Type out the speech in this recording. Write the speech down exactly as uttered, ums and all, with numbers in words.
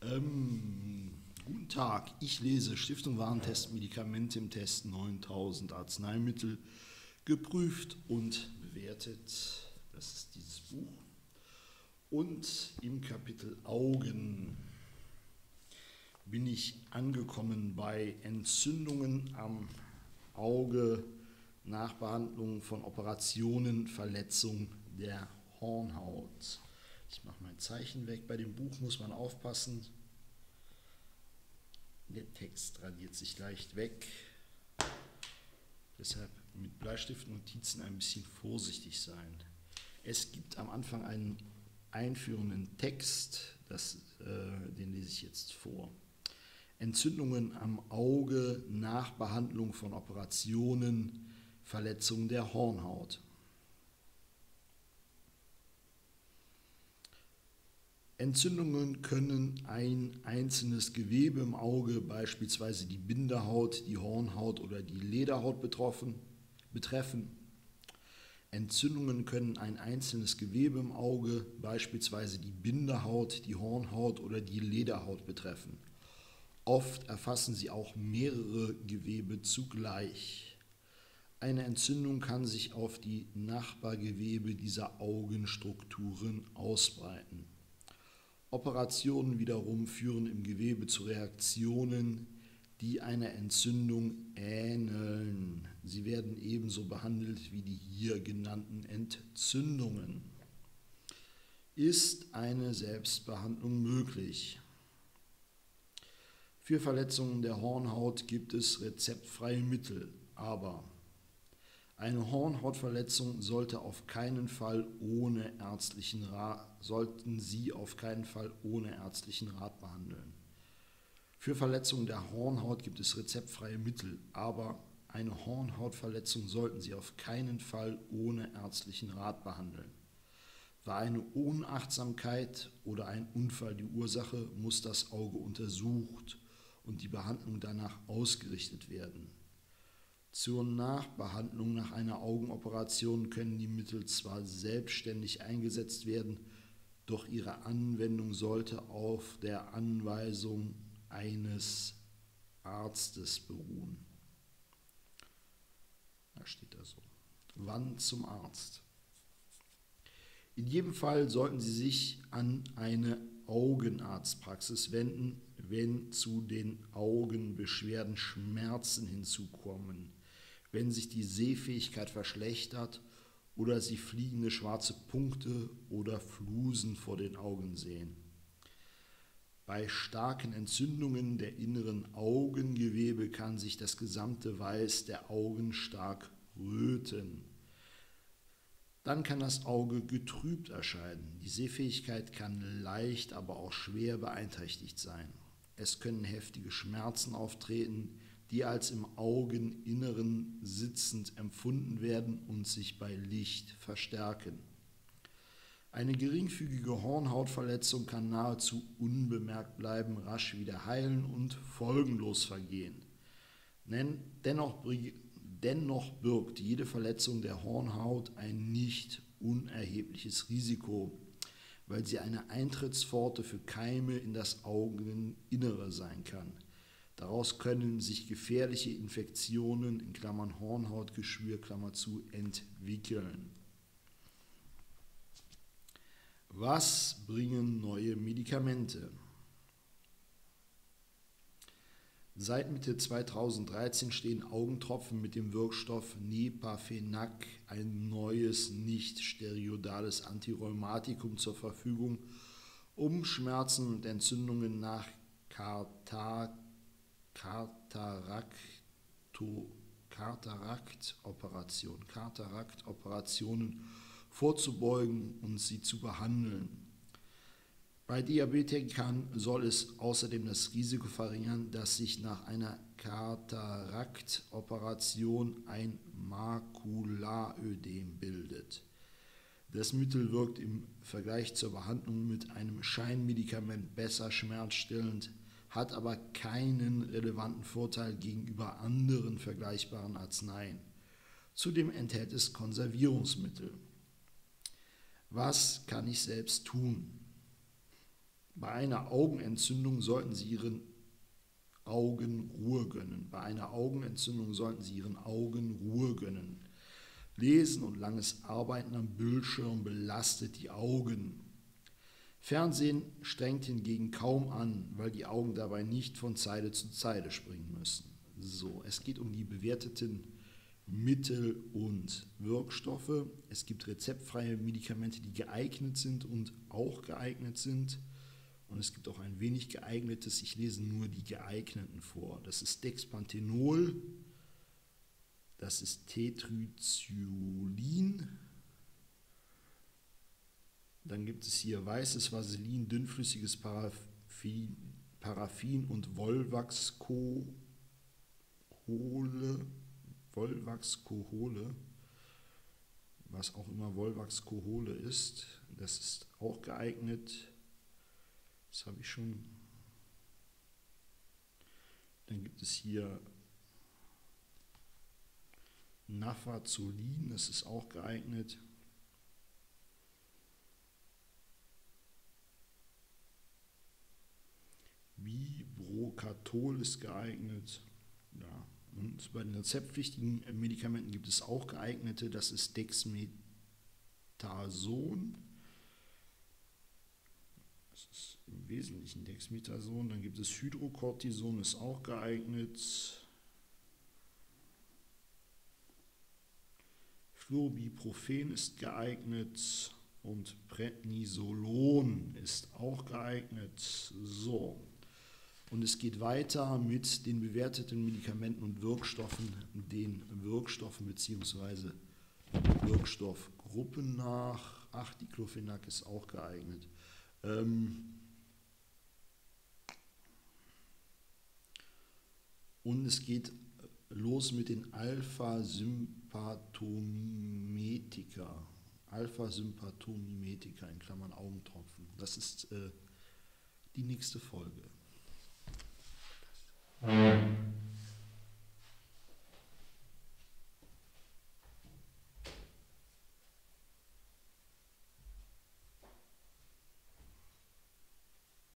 Ähm, guten Tag, ich lese Stiftung Warentest Medikamente im Test neuntausend Arzneimittel, geprüft und bewertet. Das ist dieses Buch. Und im Kapitel Augen bin ich angekommen bei Entzündungen am Auge, Nachbehandlung von Operationen, Verletzung der Hornhaut. Ich mache mein Zeichen weg. Bei dem Buch muss man aufpassen. Der Text radiert sich leicht weg. Deshalb mit Bleistiftnotizen ein bisschen vorsichtig sein. Es gibt am Anfang einen einführenden Text, das, äh, den lese ich jetzt vor. Entzündungen am Auge, Nachbehandlung von Operationen, Verletzung der Hornhaut. Entzündungen können ein einzelnes Gewebe im Auge, beispielsweise die Bindehaut, die Hornhaut oder die Lederhaut betroffen, betreffen. Entzündungen können ein einzelnes Gewebe im Auge, beispielsweise die Bindehaut, die Hornhaut oder die Lederhaut betreffen. Oft erfassen sie auch mehrere Gewebe zugleich. Eine Entzündung kann sich auf die Nachbargewebe dieser Augenstrukturen ausbreiten. Operationen wiederum führen im Gewebe zu Reaktionen, die einer Entzündung ähneln. Sie werden ebenso behandelt wie die hier genannten Entzündungen. Ist eine Selbstbehandlung möglich? Für Verletzungen der Hornhaut gibt es rezeptfreie Mittel, aber eine Hornhautverletzung sollte auf keinen Fall ohne ärztlichen Rat, sollten Sie auf keinen Fall ohne ärztlichen Rat behandeln. Für Verletzungen der Hornhaut gibt es rezeptfreie Mittel, aber eine Hornhautverletzung sollten Sie auf keinen Fall ohne ärztlichen Rat behandeln. War eine Unachtsamkeit oder ein Unfall die Ursache, muss das Auge untersucht und die Behandlung danach ausgerichtet werden. Zur Nachbehandlung nach einer Augenoperation können die Mittel zwar selbstständig eingesetzt werden, doch ihre Anwendung sollte auf der Anweisung eines Arztes beruhen. Da steht das so. Wann zum Arzt? In jedem Fall sollten Sie sich an eine Augenarztpraxis wenden, wenn zu den Augenbeschwerden Schmerzen hinzukommen, wenn sich die Sehfähigkeit verschlechtert oder Sie fliegende schwarze Punkte oder Flusen vor den Augen sehen. Bei starken Entzündungen der inneren Augengewebe kann sich das gesamte Weiß der Augen stark röten. Dann kann das Auge getrübt erscheinen. Die Sehfähigkeit kann leicht, aber auch schwer beeinträchtigt sein. Es können heftige Schmerzen auftreten, die als im Augeninneren sitzend empfunden werden und sich bei Licht verstärken. Eine geringfügige Hornhautverletzung kann nahezu unbemerkt bleiben, rasch wieder heilen und folgenlos vergehen. Dennoch, dennoch birgt jede Verletzung der Hornhaut ein nicht unerhebliches Risiko, weil sie eine Eintrittspforte für Keime in das Augeninnere sein kann. Daraus können sich gefährliche Infektionen in Klammern Hornhautgeschwür Klammer zu entwickeln. Was bringen neue Medikamente? Seit Mitte zweitausenddreizehn stehen Augentropfen mit dem Wirkstoff Nepafenac, ein neues nicht-steroidales Antirheumatikum, zur Verfügung, um Schmerzen und Entzündungen nach Katar Katarakto, Kataraktoperation, Katarakoperationen vorzubeugen und sie zu behandeln. Bei Diabetikern soll es außerdem das Risiko verringern, dass sich nach einer Kataraktoperation ein Makulaödem bildet. Das Mittel wirkt im Vergleich zur Behandlung mit einem Scheinmedikament besser schmerzstillend, hat aber keinen relevanten Vorteil gegenüber anderen vergleichbaren Arzneien. Zudem enthält es Konservierungsmittel. Was kann ich selbst tun? Bei einer Augenentzündung sollten Sie Ihren Augen Ruhe gönnen. Bei einer Augenentzündung sollten Sie Ihren Augen Ruhe gönnen. Lesen und langes Arbeiten am Bildschirm belastet die Augen. Fernsehen strengt hingegen kaum an, weil die Augen dabei nicht von Zeile zu Zeile springen müssen. So, es geht um die bewerteten Mittel und Wirkstoffe. Es gibt rezeptfreie Medikamente, die geeignet sind und auch geeignet sind. Und es gibt auch ein wenig geeignetes, ich lese nur die geeigneten vor. Das ist Dexpanthenol, das ist Tetracyclin, dann gibt es hier weißes Vaseline, dünnflüssiges Paraffin, Paraffin und Volvaxcohole, Volvaxcohole, was auch immer Volvaxcohole ist, das ist auch geeignet. Das habe ich schon. Dann gibt es hier Nafazolin, das ist auch geeignet. Vibrocatol ist geeignet. Ja. Und bei den rezeptpflichtigen Medikamenten gibt es auch geeignete, das ist Dexmethason. Das ist im Wesentlichen Dexmethason. Dann gibt es Hydrocortison, ist auch geeignet. Fluorbiprofen ist geeignet und Prednisolon ist auch geeignet. So, und es geht weiter mit den bewerteten Medikamenten und Wirkstoffen, den Wirkstoffen bzw. Wirkstoffgruppen nach. Ach, Diclofenac ist auch geeignet. Ähm und es geht los mit den Alpha-Sympathomimetika. Alpha-Sympathomimetika in Klammern Augentropfen. Das ist äh, die nächste Folge.